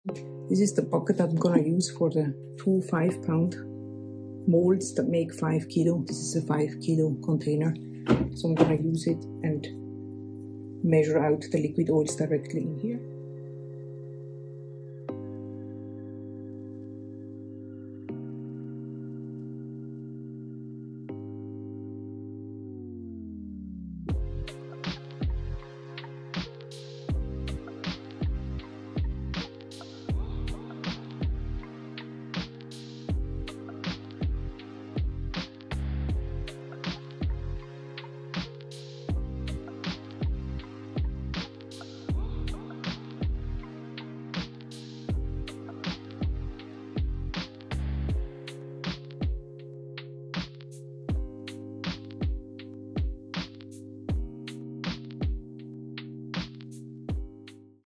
This is the bucket that I'm gonna use for the 2 5-pound molds that make 5 kilo. This is a 5 kilo container. So I'm gonna use it and measure out the liquid oils directly in here.